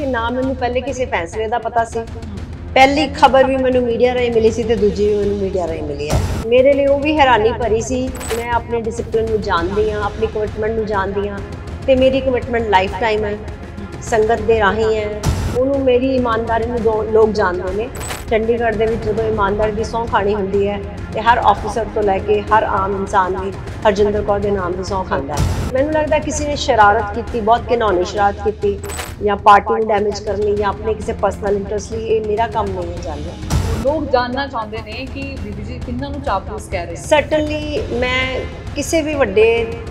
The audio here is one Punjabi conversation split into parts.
कि ना मैनू पहले किसी फैसले का पता सी। पहली खबर भी मैनू मीडिया राही मिली सी ते दूजी भी मैनू मीडिया राही मिली है। मेरे लिए वो भी हैरानी भरी सी। मैं अपने डिसिपलिन नू जानदी हाँ, अपनी कमिटमेंट नू जानदी हाँ ते मेरी कमिटमेंट लाइफ टाइम है, संगत दे राही है। ਉਹਨੂੰ ਮੇਰੀ ईमानदारी ਨੂੰ ਲੋਕ ਜਾਣਦੇ ਨੇ। ਚੰਡੀਗੜ੍ਹ ਦੇ ਵਿੱਚ ਜਦੋਂ ईमानदारी ਦੀ ਸਹੁੰ ਖਾਣੀ ਹੁੰਦੀ ਹੈ ਤੇ ਹਰ ਆਫੀਸਰ ਤੋਂ ਲੈ ਕੇ ਹਰ ਆਮ ਇਨਸਾਨ ਵੀ ਹਰਜਿੰਦਰ ਕੌਰ ਦੇ ਨਾਮ ਦੀ ਸਹੁੰ ਖਾਂਦਾ ਹੈ। ਮੈਨੂੰ ਲੱਗਦਾ ਕਿਸੇ ਨੇ ਸ਼ਰਾਰਤ ਕੀਤੀ, ਬਹੁਤ ਘਿਨੌਣੀ ਸ਼ਰਾਰਤ ਕੀਤੀ ਜਾਂ ਪਾਰਟੀ ਨੂੰ ਡੈਮੇਜ ਕਰਨੀ ਜਾਂ ਆਪਣੇ ਕਿਸੇ ਪਰਸਨਲ ਇੰਟਰਸਟ ਲਈ। ਇਹ ਮੇਰਾ ਕੰਮ ਨਹੀਂ ਹੈ ਜਾਣਨਾ। ਲੋਕ ਜਾਣਨਾ ਚਾਹੁੰਦੇ ਨੇ ਕਿ ਬੀਬੀ ਜੀ ਕਿੰਨਾਂ ਨੂੰ ਚਾਪਲੂਸ ਕਹਿ ਰਹੇ। ਸਰਟਨਲੀ ਮੈਂ ਕਿਸੇ ਵੀ ਵੱਡੇ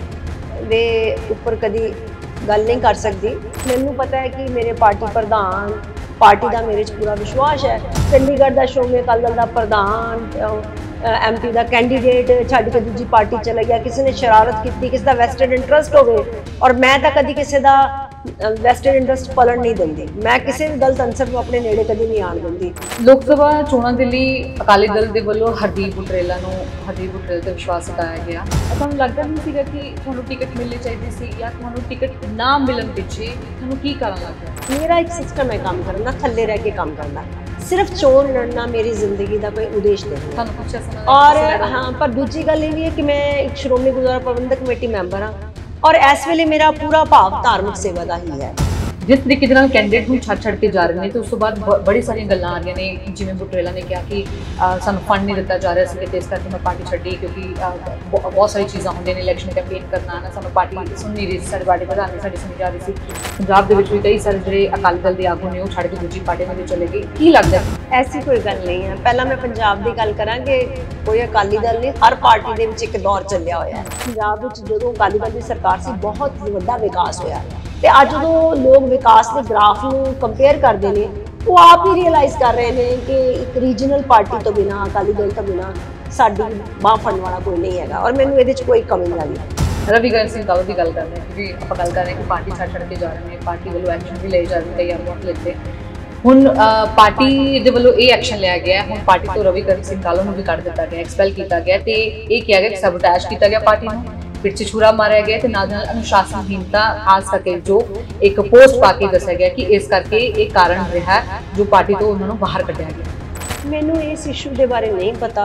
ਦੇ ਉੱਪਰ ਕਦੀ गल नहीं कर सकती। मैनू पता है कि मेरे पार्टी प्रधान पार्टी का मेरे पूरा विश्वास है। चंडीगढ़ का श्रोमणी अकाली दल का प्रधान MP का कैंडीडेट छड़ के दूजी पार्टी चला गया, किसी ने शरारत की, किसी का वैसटेड इंटरस्ट हो गए और मैं तो कभी किसी का वैसटेड इंटरस्ट पलन नहीं देंदी। मैं किसी भी गलत अंसर को अपने नेड़े कभी नहीं आन देंदी। लोक सभा चोणां दे लई अकाली दल दे वल्लों हरदीप बुटरेला ते विश्वास जताया गया। तुहानूं लगदा नहीं सीगा कि तुहानूं टिकट मिलनी चाहिए सी या तुहानूं टिकट ना मिलन पिछे तुहानूं की कारण लगदा? मेरा एक सिस्टम है काम करने का, थल्ले रह के काम करना। सिर्फ चोन लड़ना मेरी जिंदगी का कोई उद्देश्य नहीं। और हाँ, पर दूसरी गल ये भी है कि मैं एक श्रोमणी गुरुद्वारा प्रबंधक कमेटी मैंबर हाँ और इस वेले मेरा पूरा भाव धार्मिक सेवा का ही है। जिस तरीके के कैंडिडेट ਨੂੰ ਛੱਡ ਕੇ ਜਾ ਰਹੇ ਨੇ ਤੇ ਉਸ ਤੋਂ ਬਾਅਦ ਬੜੀ ਸਾਰੀਆਂ ਗੱਲਾਂ ਆ ਰਹੀਆਂ ਨੇ, ਜਿਵੇਂ ਬੁਟਰੇਲਾ ਨੇ ਕਿਹਾ ਕਿ ਸਾਨੂੰ ਫੰਡ ਨਹੀਂ ਦਿੱਤਾ ਜਾ ਰਿਹਾ ਸੀ ਤੇ ਇਸ ਕਰਕੇ ਮੈਂ ਪਾਰਟੀ ਛੱਡੀ ਕਿਉਂਕਿ ਬਹੁਤ ਸਾਰੀ ਚੀਜ਼ਾਂ ਹੁੰਦੀਆਂ ਨੇ, ਇਲੈਕਸ਼ਨ ਕੈਂਪੇਨ ਕਰਨਾ ਨਾ, ਸਾਨੂੰ ਪਾਰਟੀ ਸੁਣ ਨਹੀਂ ਰਹੀ ਸੀ, ਸਾਡੀ ਪਾਰਟੀ ਪ੍ਰਧਾਨ ਸਾਡੀ ਸੁਣੀ ਜਾ ਰਹੀ ਸੀ। ਪੰਜਾਬ ਦੇ ਵਿੱਚ ਵੀ ਕਈ ਸਾਰੇ ਜਿਹੜੇ ਅਕਾਲੀ ਦਲ ਦੇ ਆਗੂ ਨੇ ਉਹ ਛੱਡ ਕੇ ਦੂਜੀ ਪਾਰਟੀ ਦੇ ਵਿੱਚ ਚਲੇ ਗਏ। ਕੀ ਲੱਗਦਾ? ਐਸੀ ਕੋਈ ਗੱਲ ਨਹੀਂ ਹੈ। ਪਹਿਲਾਂ ਮੈਂ ਪੰਜਾਬ ਦੀ ਗੱਲ ਕਰਾਂਗੇ। ਕੋਈ ਅਕਾਲੀ ਦਲ ਨਹੀਂ, ਹਰ ਪਾਰਟੀ ਦੇ ਵਿੱਚ ਇੱਕ ਦੌਰ ਚੱਲਿਆ ਹੋਇਆ ਹੈ। ਪੰਜਾਬ ਵਿੱਚ ਜਦੋਂ ਅਕਾਲੀ ਦਲ ਦੀ ਸਰਕਾਰ ਸੀ ਬਹੁਤ ਵੱਡਾ ਵਿਕਾਸ ਹੋਇਆ ਤੇ ਅੱਜ ਜਦੋਂ ਲੋਕ ਵਿਕਾਸ ਦੇ ਗ੍ਰਾਫ ਨੂੰ ਕੰਪੇਅਰ ਕਰਦੇ ਨੇ ਉਹ ਆਪ ਹੀ ਰਿਅਲਾਈਜ਼ ਕਰ ਰਹੇ ਨੇ ਕਿ ਇੱਕ ਰੀਜਨਲ ਪਾਰਟੀ ਤੋਂ ਬਿਨਾਂ, ਅਕਾਲੀ ਦਲ ਤੋਂ ਬਿਨਾਂ ਸਾਡੀ ਬਾਂਹ ਫੜਨ ਵਾਲਾ ਕੋਈ ਨਹੀਂ ਹੈਗਾ ਔਰ ਮੈਨੂੰ ਇਹਦੇ 'ਚ ਕੋਈ ਕਮੀ ਨਹੀਂ ਲੱਗਦੀ। ਰਵੀ ਸਿੰਘ ਕਾਲੂ ਦੀ ਗੱਲ ਕਰ ਰਹੇ ਕਿਉਂਕਿ ਆਪਾਂ ਗੱਲ ਕਰ ਰਹੇ ਕਿ ਪਾਰਟੀ ਛੱਡ ਕੇ ਜਾ ਰਹੇ ਨੇ, ਪਾਰਟੀ ਵੱਲੋਂ ਐਕਸ਼ਨ ਵੀ ਲਏ ਜਾ ਰਹੇ ਕਈ ਬਹੁਤ ਲੈਤੇ। ਹੁਣ ਪਾਰਟੀ ਦੇ ਵੱਲੋਂ ਇਹ ਐਕਸ਼ਨ ਲਿਆ ਗਿਆ, ਹੁਣ ਪਾਰਟੀ ਤੋਂ ਰਵੀ ਸਿੰਘ ਕਾਲੂ ਨੂੰ ਵੀ ਕੱਢ ਦਿੱਤਾ ਗਿਆ, ਐਕਸਪੈਲ ਕੀਤਾ ਗਿਆ ਤੇ ਇਹ ਕਿਹਾ ਗਿਆ ਕਿ ਸਬੋਟੇਜ ਕੀਤਾ ਗਿਆ, ਪਾਰਟੀ ਨੂੰ ਪਿੱਛੇ ਛੁਰਾ ਮਾਰਿਆ ਗਿਆ ਤੇ ਨਾਲ ਨਾਲ ਅਨੁਸ਼ਾਸਨਹੀਨਤਾ ਖਾਸ ਕਰਕੇ ਜੋ ਇੱਕ ਪੋਸਟ ਪਾ ਕੇ ਦੱਸਿਆ ਗਿਆ ਕਿ ਇਸ ਕਰਕੇ ਇਹ ਕਾਰਨ ਰਿਹਾ ਜੋ ਪਾਰਟੀ ਤੋਂ ਉਹਨਾਂ ਨੂੰ ਬਾਹਰ ਕੱਢਿਆ ਗਿਆ। ਮੈਨੂੰ ਇਸ ਇਸ਼ੂ ਦੇ ਬਾਰੇ ਨਹੀਂ ਪਤਾ।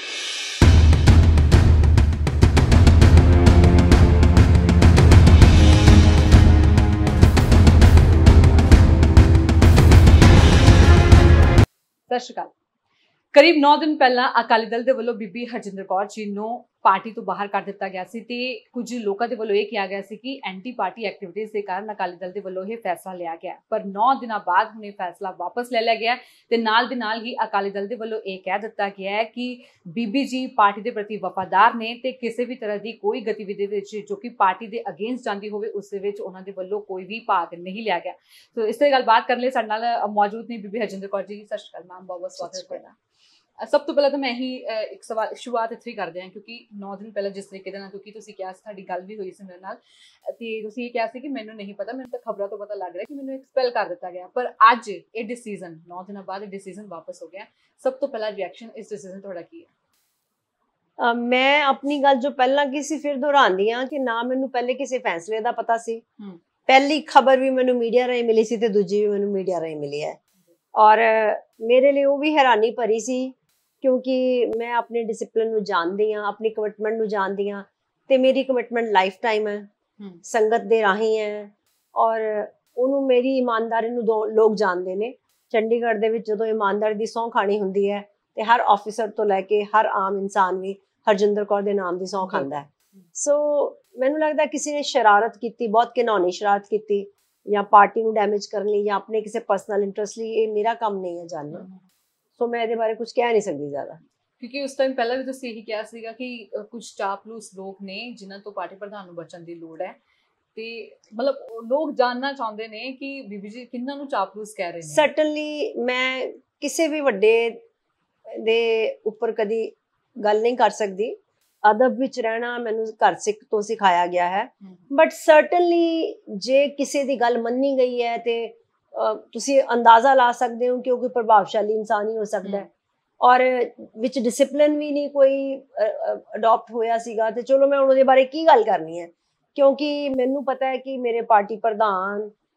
ਸਤਿ ਸ਼੍ਰੀ ਅਕਾਲ। करीब 9 दिन पहला अकाली दल के वलों बीबी हरजिंदर कौर जी नूं पार्टी तो बाहर कर दिता गया सी ते कुछ लोगों के वलों ये कहा गया सी कि एंटी पार्टी एक्टिविटीज़ के कारण अकाली दल के वलों ये फैसला लिया गया, पर 9 दिन बाद हुणे फैसला वापस ले लिया गया ते नाल दे नाल ही अकाली दल के वलों ये कह दिता गया है कि बीबी जी पार्टी के प्रति वफादार ने ते किसी भी तरह की कोई गतिविधि विच जो कि पार्टी के अगेंस्ट जाती होवे उस दे विच उन्हां दे वलों कोई भी भाग नहीं लिया गया। तो इस तरह गलबात करने लई साडे नाल मौजूद ने बीबी हरजिंदर कौर जी। सत श्री अकाल मैम, बहुत बहुत स्वागत है तुहाडा। सब तो पहले तो मैं ही एक सवाल शुरुआत इत्थे ही करते हैं क्योंकि 9 दिन पहले जिस तरीके नाल क्योंकि तुसीं किहा साडी गल भी हुई सी मेरे नाल ते तुसीं ये कहा सी कि मैनूं नहीं पता, मैनूं तो खबरों तो पता लग रहा है कि मैनूं एक्सपेल कर दिता गया, पर अज ये डिसीजन 9 दिन बाद डिसीजन वापस हो गया। सब तो पहला रिएक्शन इस डिसीजन तुहाडा की है? मैं अपनी गल जो पहला की सी फिर दोहरांदी हां कि ना मैनूं पहले किसी फैसले का पता सी। पहली खबर भी मैनूं मीडिया राही मिली सी ते दूजी भी मैनूं मीडिया राही मिली है और मेरे लिए वो भी हैरानी भरी सी क्योंकि मैं अपने डिसिपलिन नूं जानदी हाँ, अपनी कमिटमेंट नूं जानदी हाँ ते मेरी कमिटमेंट लाइफ टाइम है, संगत दे राही है और ਉਹਨੂੰ ਮੇਰੀ ईमानदारी ਨੂੰ ਲੋਕ ਜਾਣਦੇ ਨੇ। ਚੰਡੀਗੜ੍ਹ ਦੇ ਵਿੱਚ ਜਦੋਂ ईमानदारी ਦੀ ਸਹੁੰ ਖਾਣੀ ਹੁੰਦੀ ਹੈ ਤੇ ਹਰ ਆਫੀਸਰ ਤੋਂ ਲੈ ਕੇ ਹਰ ਆਮ ਇਨਸਾਨ ਵੀ ਹਰਜਿੰਦਰ ਕੌਰ ਦੇ ਨਾਮ ਦੀ ਸਹੁੰ ਖਾਂਦਾ ਹੈ। ਸੋ ਮੈਨੂੰ ਲੱਗਦਾ ਕਿਸੇ ਨੇ ਸ਼ਰਾਰਤ ਕੀਤੀ, ਬਹੁਤ ਘਿਨੌਣੀ ਸ਼ਰਾਰਤ ਕੀਤੀ ਜਾਂ ਪਾਰਟੀ ਨੂੰ ਡੈਮੇਜ ਕਰਨ ਲਈ ਜਾਂ ਆਪਣੇ ਕਿਸੇ ਪਰਸਨਲ ਇੰਟਰਸਟ ਲਈ। ਇਹ ਮੇਰਾ ਕੰਮ ਨਹੀਂ ਹੈ ਜਾਣਨਾ। ਸੋ ਮੈਂ ਇਹਦੇ ਬਾਰੇ ਕੁਝ ਕਹਿ ਨਹੀਂ ਸਕਦੀ ਜ਼ਿਆਦਾ ਕਿਉਂਕਿ ਉਸ ਟਾਈਮ ਪਹਿਲਾਂ ਵੀ ਤੁਸੀਂ ਇਹੀ ਕਿਹਾ ਸੀਗਾ ਕਿ ਕੁਝ ਚਾਪਲੂਸ ਲੋਕ ਨੇ ਜਿਨ੍ਹਾਂ ਤੋਂ ਪਾਰਟੀ ਪ੍ਰਧਾਨ ਨੂੰ ਬਚਣ ਦੀ ਲੋੜ ਹੈ ਤੇ ਮਤਲਬ ਲੋਕ ਜਾਣਨਾ ਚਾਹੁੰਦੇ ਨੇ ਕਿ ਬੀਬੀ ਜੀ ਕਿੰਨਾਂ ਨੂੰ ਚਾਪਲੂਸ ਕਹਿ ਰਹੇ ਨੇ। ਸਰਟਨਲੀ ਮੈਂ ਕਿਸੇ ਵੀ ਵੱਡੇ ਦੇ ਉੱਪਰ ਕਦੀ ਗੱਲ ਨਹੀਂ ਕਰ ਸਕਦੀ। ਅਦਬ ਵਿੱਚ ਰਹਿਣਾ ਮੈਨੂੰ ਘਰ ਸਿੱਖ ਤੋਂ ਸਿਖਾਇਆ ਗਿਆ ਹੈ, ਬਟ ਸਰਟਨਲੀ ਜੇ ਕਿਸੇ ਦੀ ਗੱਲ ਮੰਨੀ ਗਈ ਹੈ ਤੇ ਤੁਸੀਂ ਅੰਦਾਜ਼ਾ ਲਾ ਸਕਦੇ ਹੋ ਕਿ ਉਹ ਕੋਈ ਪ੍ਰਭਾਵਸ਼ਾਲੀ ਇਨਸਾਨ ਹੀ ਹੋ ਸਕਦਾ ਹੈ ਔਰ ਵਿੱਚ ਡਿਸਿਪਲਿਨ ਵੀ ਨਹੀਂ ਕੋਈ ਅਡਾਪਟ ਹੋਇਆ ਸੀਗਾ ਤੇ ਚਲੋ ਮੈਂ ਉਹਦੇ ਬਾਰੇ ਕੀ ਗੱਲ ਕਰਨੀ ਹੈ ਕਿਉਂਕਿ ਮੈਨੂੰ ਪਤਾ ਹੈ ਕਿ ਮੇਰੇ ਪਾਰਟੀ ਪ੍ਰਧਾਨ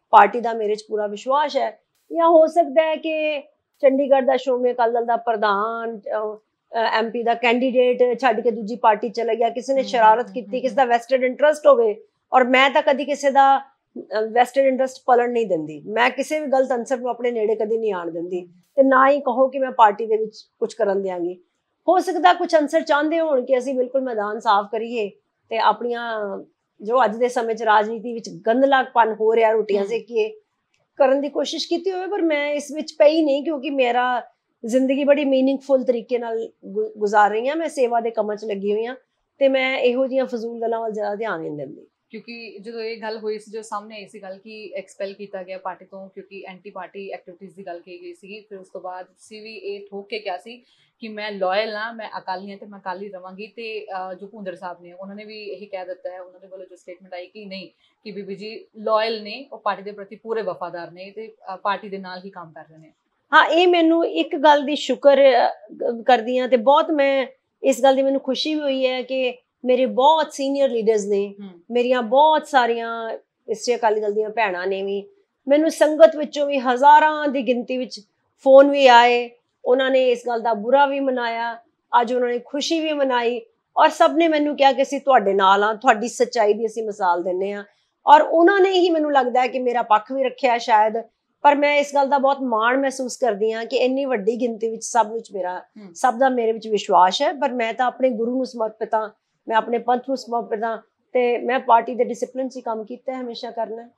ਪਾਰਟੀ ਦਾ ਮੇਰੇ 'ਚ ਪੂਰਾ ਵਿਸ਼ਵਾਸ ਹੈ। ਜਾਂ ਹੋ ਸਕਦਾ ਹੈ ਕਿ ਚੰਡੀਗੜ੍ਹ ਦਾ ਸ਼੍ਰੋਮਣੀ ਅਕਾਲੀ ਦਲ ਦਾ ਪ੍ਰਧਾਨ MP ਦਾ ਕੈਂਡੀਡੇਟ ਛੱਡ ਕੇ ਦੂਜੀ ਪਾਰਟੀ ਚਲਾ ਗਿਆ, ਕਿਸੇ ਨੇ ਸ਼ਰਾਰਤ ਕੀਤੀ, ਕਿਸੇ ਦਾ ਵੈਸਟਡ ਇੰਟਰਸਟ ਹੋਵੇ। ਔਰ ਮੈਂ ਤਾਂ ਕਦੀ ਕਿਸੇ ਦਾ ਵੈਸਟਡ ਇੰਟਰਸਟ ਪਲਣ ਨਹੀਂ ਦਿੰਦੀ, ਮੈਂ ਕਿਸੇ ਵੀ ਗਲਤ ਅਨਸਰ ਨੂੰ ਆਪਣੇ ਨੇੜੇ ਕਦੀ ਨਹੀਂ ਆਣ ਦਿੰਦੀ, ਤੇ ਨਾ ਹੀ ਕਹੋ ਕਿ ਮੈਂ ਪਾਰਟੀ ਦੇ ਵਿੱਚ ਕੁਝ ਕਰਨ ਦਿਆਂਗੀ। ਹੋ ਸਕਦਾ ਕੁਝ ਅਨਸਰ ਚਾਹੁੰਦੇ ਹੋਣ ਕਿ ਅਸੀਂ ਬਿਲਕੁਲ ਮੈਦਾਨ ਸਾਫ਼ ਕਰੀਏ ਤੇ ਆਪਣੀਆਂ ਜੋ ਅੱਜ ਦੇ ਸਮੇਂ 'ਚ ਰਾਜਨੀਤੀ ਵਿੱਚ ਗੰਦਲਾਪਨ ਹੋ ਰਿਹਾ, ਰੋਟੀਆਂ ਸੇਕੀਏ, ਕਰਨ ਦੀ ਕੋਸ਼ਿਸ਼ ਕੀਤੀ ਹੋਵੇ। ਪਰ ਮੈਂ ਇਸ ਵਿੱਚ ਪਈ ਨਹੀਂ, ਕਿਉਂਕਿ ਮੇਰਾ ਜ਼ਿੰਦਗੀ ਬੜੀ ਮੀਨਿੰਗਫੁਲ ਤਰੀਕੇ ਨਾਲ ਗੁਜ਼ਾਰ ਰਹੀ ਹਾਂ। ਮੈਂ ਸੇਵਾ ਦੇ ਕੰਮਾਂ 'ਚ ਲੱਗੀ ਹੋਈ ਹਾਂ ਤੇ ਮੈਂ ਇਹੋ ਜਿਹੀਆਂ ਫਜ਼ੂਲ ਗੱਲਾਂ ਵੱਲ ਜ਼ਿਆਦਾ ਧਿਆਨ ਨਹੀਂ ਦਿੰਦੀ। ਕਿਉਂਕਿ ਜਦੋਂ ਇਹ ਗੱਲ ਹੋਈ ਸੀ, ਜੋ ਸਾਹਮਣੇ ਆਈ ਸੀ ਗੱਲ ਕਿ ਐਕਸਪੈਲ ਕੀਤਾ ਗਿਆ ਪਾਰਟੀ ਤੋਂ ਕਿਉਂਕਿ ਐਂਟੀ ਪਾਰਟੀ ਐਕਟੀਵਿਟੀਜ਼ ਦੀ ਗੱਲ ਕੀਤੀ ਗਈ ਸੀ, ਫਿਰ ਉਸ ਤੋਂ ਬਾਅਦ ਤੁਸੀਂ ਵੀ ਇਹ ਠੋਕ ਕੇ ਕਿਹਾ ਸੀ ਕਿ ਮੈਂ ਲਾਇਲ ਹਾਂ, ਮੈਂ ਅਕਾਲੀ ਹਾਂ ਤੇ ਮੈਂ ਅਕਾਲੀ ਰਵਾਂਗੀ। ਤੇ ਜੋ ਭੁੰਦਰ ਸਾਹਿਬ ਨੇ ਉਹਨਾਂ ਨੇ ਵੀ ਇਹੀ ਕਹਿ ਦਿੱਤਾ ਹੈ, ਉਹਨਾਂ ਦੇ ਵੱਲੋਂ ਜੋ ਸਟੇਟਮੈਂਟ ਆਈ ਕਿ ਨਹੀਂ, ਕਿ ਬੀਬੀ ਜੀ ਲਾਇਲ ਨੇ, ਉਹ ਪਾਰਟੀ ਦੇ ਪ੍ਰਤੀ ਪੂਰੇ ਵਫਾਦਾਰ ਨੇ ਤੇ ਪਾਰਟੀ ਦੇ ਨਾਲ ਹੀ ਕੰਮ ਕਰ ਰਹੇ ਨੇ। ਹਾਂ, ਇਹ ਮੈਨੂੰ ਇੱਕ ਗੱਲ ਦੀ ਸ਼ੁਕਰ ਕਰਦੀ ਹਾਂ ਤੇ ਬਹੁਤ ਮੈਂ ਇਸ ਗੱਲ ਦੀ ਮੈਨੂੰ ਖੁਸ਼ੀ ਵੀ ਹੋਈ ਹੈ ਕਿ ਮੇਰੇ ਬਹੁਤ ਸੀਨੀਅਰ ਲੀਡਰਸ ਨੇ, ਮੇਰੀਆਂ ਬਹੁਤ ਸਾਰੀਆਂ ਇਸਟਰੀ ਅਕਾਲੀ ਦਲ ਦੀਆਂ ਭੈਣਾਂ ਨੇ ਵੀ ਮੈਨੂੰ ਸੰਗਤ ਵਿੱਚੋਂ ਵੀ ਹਜ਼ਾਰਾਂ ਦੀ ਗਿਣਤੀ ਵਿੱਚ ਫੋਨ ਵੀ ਆਏ, ਉਹਨਾਂ ਨੇ ਇਸ ਗੱਲ ਦਾ ਬੁਰਾ ਵੀ ਮਨਾਇਆ, ਅੱਜ ਉਹਨਾਂ ਨੇ ਖੁਸ਼ੀ ਵੀ ਮਨਾਈ, ਔਰ ਸਭ ਨੇ ਮੈਨੂੰ ਕਿਹਾ ਕਿ ਅਸੀਂ ਤੁਹਾਡੇ ਨਾਲ ਹਾਂ, ਤੁਹਾਡੀ ਸੱਚਾਈ ਦੀ ਅਸੀਂ ਮਿਸਾਲ ਦਿੰਦੇ ਹਾਂ। ਔਰ ਉਹਨਾਂ ਨੇ ਹੀ ਮੈਨੂੰ ਲੱਗਦਾ ਹੈ ਕਿ ਮੇਰਾ ਪੱਖ ਵੀ ਰੱਖਿਆ ਸ਼ਾਇਦ। ਪਰ ਮੈਂ ਇਸ ਗੱਲ ਦਾ ਬਹੁਤ ਮਾਣ ਮਹਿਸੂਸ ਕਰਦੀ ਹਾਂ ਕਿ ਇੰਨੀ ਵੱਡੀ ਗਿਣਤੀ ਵਿੱਚ ਸਭ ਦਾ ਮੇਰੇ ਵਿੱਚ ਵਿਸ਼ਵਾਸ ਹੈ। ਪਰ ਮੈਂ ਤਾਂ ਆਪਣੇ ਗੁਰੂ ਨੂੰ ਸਮਰਪਿਤ ਹਾਂ, ਮੈਂ ਆਪਣੇ ਪੰਥ ਨੂੰ ਸਮਰਪਿਤ ਹਾਂ ਤੇ ਮੈਂ ਪਾਰਟੀ ਦੇ ਡਿਸਪਲਿਨ 'ਚ ਕੰਮ ਕੀਤਾ ਹੈ, ਹਮੇਸ਼ਾ ਕਰਨਾ।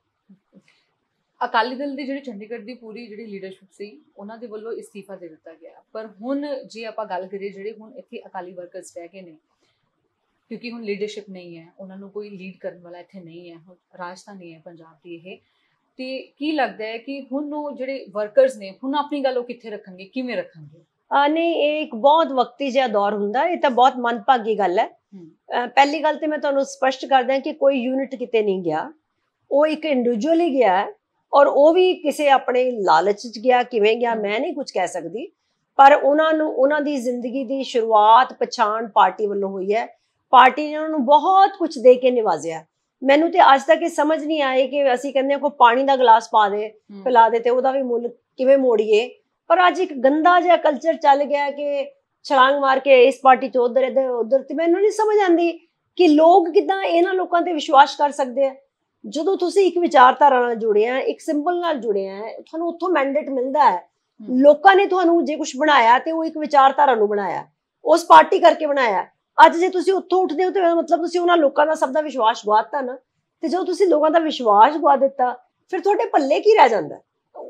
ਅਕਾਲੀ ਦਲ ਦੀ ਜਿਹੜੀ ਚੰਡੀਗੜ੍ਹ ਦੀ ਪੂਰੀ ਜਿਹੜੀ ਲੀਡਰਸ਼ਿਪ ਸੀ, ਉਹਨਾਂ ਦੇ ਵੱਲੋਂ ਅਸਤੀਫਾ ਦੇ ਦਿੱਤਾ ਗਿਆ। ਪਰ ਹੁਣ ਜੇ ਆਪਾਂ ਗੱਲ ਕਰੀਏ, ਜਿਹੜੇ ਹੁਣ ਇੱਥੇ ਅਕਾਲੀ ਵਰਕਰਸ ਰਹਿ ਗਏ ਨੇ, ਕਿਉਂਕਿ ਹੁਣ ਲੀਡਰਸ਼ਿਪ ਨਹੀਂ ਹੈ, ਉਹਨਾਂ ਨੂੰ ਕੋਈ ਲੀਡ ਕਰਨ ਵਾਲਾ ਇੱਥੇ ਨਹੀਂ ਹੈ, ਹੁਣ ਰਾਜਧਾਨੀ ਹੈ ਪੰਜਾਬ ਦੀ ਇਹ, ਤੇ ਕੀ ਲੱਗਦਾ ਹੈ ਕਿ ਹੁਣ ਉਹ ਜਿਹੜੇ ਵਰਕਰਸ ਨੇ ਹੁਣ ਆਪਣੀ ਗੱਲ ਉਹ ਕਿੱਥੇ ਰੱਖਣਗੇ, ਕਿਵੇਂ ਰੱਖਣਗੇ? ਨਹੀਂ, ਇਹ ਇੱਕ ਬਹੁਤ ਵਕਤੀ ਜਿਹਾ ਦੌਰ ਹੁੰਦਾ, ਇਹ ਤਾਂ ਬਹੁਤ ਮੰਦਭਾਗੀ ਗੱਲ ਹੈ। ਪਹਿਲੀ ਗੱਲ ਤੇ ਮੈਂ ਤੁਹਾਨੂੰ ਸਪਸ਼ਟ ਕਰ ਦਿਆਂ ਕਿ ਕੋਈ ਯੂਨਿਟ ਕਿਤੇ ਨਹੀਂ ਗਿਆ, ਉਹ ਇੱਕ ਇੰਡੀਵਿਜੂਅਲ ਹੀ ਗਿਆ ਹੈ, ਔਰ ਉਹ ਵੀ ਕਿਸੇ ਆਪਣੇ ਲਾਲਚ 'ਚ ਗਿਆ, ਕਿਵੇਂ ਗਿਆ ਮੈਂ ਨਹੀਂ ਕੁਝ ਕਹਿ ਸਕਦੀ। ਪਰ ਉਹਨਾਂ ਦੀ ਜ਼ਿੰਦਗੀ ਦੀ ਸ਼ੁਰੂਆਤ ਪਛਾਣ ਪਾਰਟੀ ਵੱਲੋਂ ਹੋਈ ਹੈ, ਪਾਰਟੀ ਨੇ ਉਹਨਾਂ ਨੂੰ ਬਹੁਤ ਕੁਝ ਦੇ ਕੇ ਨਿਵਾਜ਼ਿਆ। ਮੈਨੂੰ ਤੇ ਅੱਜ ਤੱਕ ਇਹ ਸਮਝ ਨਹੀਂ ਆਈ ਕਿ ਅਸੀਂ ਕਹਿੰਦੇ ਹਾਂ ਕੋਈ ਪਾਣੀ ਦਾ ਗਲਾਸ ਪਿਲਾ ਦੇ ਤੇ ਉਹਦਾ ਵੀ ਮੁੱਲ ਕਿਵੇਂ ਮੋੜੀਏ। ਪਰ ਅੱਜ ਇੱਕ ਗੰਦਾ ਜਿਹਾ ਕਲਚਰ ਚੱਲ ਗਿਆ ਕਿ ਛਲਾਂਗ ਮਾਰ ਕੇ ਇਸ ਪਾਰਟੀ 'ਚ ਉਧਰ ਇੱਧਰ ਉਧਰ, ਤੇ ਮੈਨੂੰ ਨਹੀਂ ਸਮਝ ਆਉਂਦੀ ਕਿ ਲੋਕ ਕਿੱਦਾਂ ਇਹਨਾਂ ਲੋਕਾਂ ਤੇ ਵਿਸ਼ਵਾਸ ਕਰ ਸਕਦੇ ਆ। ਜਦੋਂ ਤੁਸੀਂ ਇੱਕ ਵਿਚਾਰਧਾਰਾ ਨਾਲ ਜੁੜੇ ਆ, ਇੱਕ ਸਿੰਬਲ ਨਾਲ ਜੁੜੇ ਆ, ਤੁਹਾਨੂੰ ਉੱਥੋਂ ਮੈਂਡੇਟ ਮਿਲਦਾ ਹੈ। ਲੋਕਾਂ ਨੇ ਤੁਹਾਨੂੰ ਜੇ ਕੁਝ ਬਣਾਇਆ ਤੇ ਉਹ ਇੱਕ ਵਿਚਾਰਧਾਰਾ ਨੂੰ ਬਣਾਇਆ, ਉਸ ਪਾਰਟੀ ਕਰਕੇ ਬਣਾਇਆ। ਅੱਜ ਜੇ ਤੁਸੀਂ ਉੱਥੋਂ ਉੱਠਦੇ ਹੋ ਤੇ ਮਤਲਬ ਤੁਸੀਂ ਉਹਨਾਂ ਲੋਕਾਂ ਦਾ ਸਭ ਦਾ ਵਿਸ਼ਵਾਸ ਗਵਾਤਾ ਨਾ, ਤੇ ਜਦੋਂ ਤੁਸੀਂ ਲੋਕਾਂ ਦਾ ਵਿਸ਼ਵਾਸ ਗਵਾ ਦਿੱਤਾ ਫਿਰ ਤੁਹਾਡੇ ਪੱਲੇ ਕੀ ਰਹਿ ਜਾਂਦਾ?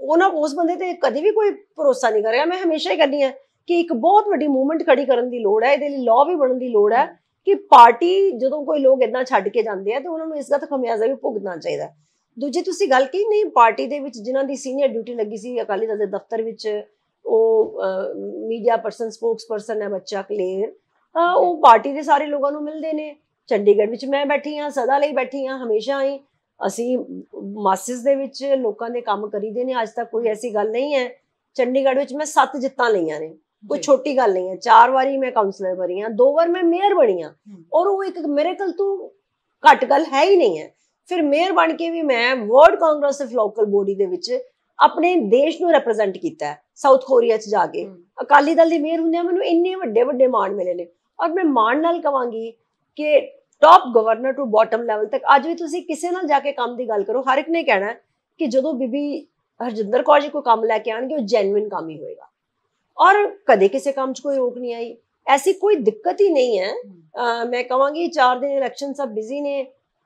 ਉਸ ਬੰਦੇ ਤੇ ਕਦੇ ਵੀ ਕੋਈ ਭਰੋਸਾ ਨਹੀਂ ਕਰੇਗਾ। ਮੈਂ ਹਮੇਸ਼ਾ ਹੀ ਕਹਿੰਦੀ ਹਾਂ ਕਿ ਇੱਕ ਬਹੁਤ ਵੱਡੀ ਮੂਵਮੈਂਟ ਖੜੀ ਕਰਨ ਦੀ ਲੋੜ ਹੈ, ਇਹਦੇ ਲਈ ਲਾਅ ਵੀ ਬਣਨ ਦੀ ਲੋੜ ਹੈ ਕਿ ਪਾਰਟੀ ਜਦੋਂ ਕੋਈ ਲੋਕ ਏਦਾਂ ਛੱਡ ਕੇ ਜਾਂਦੇ ਆ ਤੇ ਉਹਨਾਂ ਨੂੰ ਇਸ ਦਾ ਤਾਂ ਖਮਿਆਜ਼ਾ ਵੀ ਭੁਗਤਣਾ ਚਾਹੀਦਾ। ਦੂਜੀ ਤੁਸੀਂ ਗੱਲ ਕੀ ਨਹੀਂ, ਪਾਰਟੀ ਦੇ ਵਿੱਚ ਜਿਨ੍ਹਾਂ ਦੀ ਸੀਨੀਅਰ ਡਿਊਟੀ ਲੱਗੀ ਸੀ ਅਕਾਲੀ ਦਲ ਦੇ ਦਫ਼ਤਰ ਵਿੱਚ, ਉਹ ਮੀਡੀਆ ਪਰਸਨ, ਸਪੋਕਸ ਪਰਸਨ ਹੈ ਬੱਚਾ ਕਲੇਰ, ਉਹ ਪਾਰਟੀ ਦੇ ਸਾਰੇ ਲੋਕਾਂ ਨੂੰ ਮਿਲਦੇ ਨੇ। ਚੰਡੀਗੜ੍ਹ ਵਿੱਚ ਮੈਂ ਬੈਠੀ ਹਾਂ, ਸਦਾ ਲਈ ਬੈਠੀ ਹਾਂ, ਹਮੇਸ਼ਾ ਹੀ ਅਸੀਂ ਮਾਸਿਸ ਦੇ ਵਿੱਚ ਲੋਕਾਂ ਦੇ ਕੰਮ ਕਰੀਦੇ ਨੇ। ਅੱਜ ਤੱਕ ਕੋਈ ਐਸੀ ਗੱਲ ਨਹੀਂ ਹੈ। ਚੰਡੀਗੜ੍ਹ ਵਿੱਚ ਮੈਂ 7 ਜਿੱਤਾਂ ਲਈਆਂ ਨੇ, ਕੋਈ ਛੋਟੀ ਗੱਲ ਨਹੀਂ ਹੈ। 4 ਵਾਰੀ ਮੈਂ ਕਾਉਂਸਲਰ ਬਣੀ ਹਾਂ, 2 ਵਾਰ ਮੈਂ ਮੇਅਰ ਬਣੀ ਹਾਂ, ਔਰ ਉਹ ਇੱਕ ਮਿਰੇਕਲ ਤੋਂ ਘੱਟ ਗੱਲ ਹੈ ਹੀ ਨਹੀਂ ਹੈ। ਫਿਰ ਮੇਅਰ ਬਣ ਕੇ ਵੀ ਮੈਂ world congress of local body ਦੇ ਵਿੱਚ ਆਪਣੇ ਦੇਸ਼ ਨੂੰ ਰਿਪਰੈਜ਼ੈਂਟ ਕੀਤਾ, ਸਾਊਥ ਕੋਰੀਆ 'ਚ ਜਾ ਕੇ। ਅਕਾਲੀ ਦਲ ਦੀ ਮੇਅਰ ਹੁੰਦਿਆਂ ਮੈਨੂੰ ਇੰਨੇ ਵੱਡੇ ਵੱਡੇ ਮਾਣ ਮਿਲੇ ਨੇ, ਔਰ ਮੈਂ ਮਾਣ ਨਾਲ ਕਹਾਂਗੀ ਕਿ top governor to bottom level ਤੱਕ ਅੱਜ ਵੀ ਤੁਸੀਂ ਕਿਸੇ ਨਾਲ ਜਾ ਕੇ ਕੰਮ ਦੀ ਗੱਲ ਕਰੋ, ਹਰ ਇੱਕ ਨੇ ਕਹਿਣਾ ਕਿ ਜਦੋਂ ਬੀਬੀ ਹਰਜਿੰਦਰ ਕੌਰ ਜੀ ਕੋਈ ਕੰਮ ਲੈ ਕੇ ਆਣਗੇ ਉਹ ਜੈਨੂਇਨ ਕੰਮ ਹੀ ਹੋਏਗਾ, ਔਰ ਕਦੇ ਕਿਸੇ ਕੰਮ 'ਚ ਕੋਈ ਰੋਕ ਨਹੀਂ ਆਈ। ਐਸੀ ਕੋਈ ਦਿੱਕਤ ਹੀ ਨਹੀਂ ਹੈ। ਮੈਂ ਕਹਾਂਗੀ 4 ਦਿਨ ਇਲੈਕਸ਼ਨ ਸਭ ਬਿਜ਼ੀ ਨੇ,